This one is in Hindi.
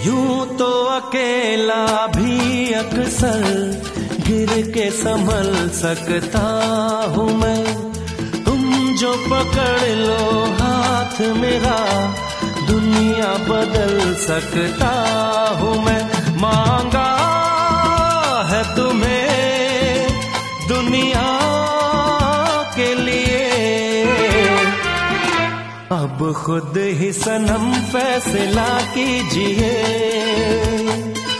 यूं तो अकेला भी अक्सर गिर के संभल सकता हूँ मैं, तुम जो पकड़ लो हाथ मेरा दुनिया बदल सकता हूँ मैं। मांगा है तुम्हें दुनिया के लिए, अब खुद ही सनम फैसला कीजिए।